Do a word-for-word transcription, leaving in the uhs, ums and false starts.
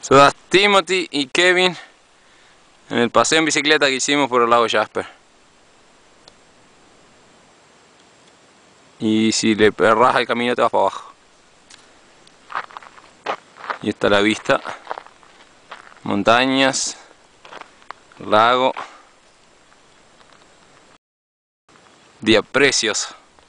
Soy Timothy y Kevin en el paseo en bicicleta que hicimos por el lago Jasper. Y si le rajas el camino te vas para abajo. Y está la vista. Montañas, lago. Día precioso.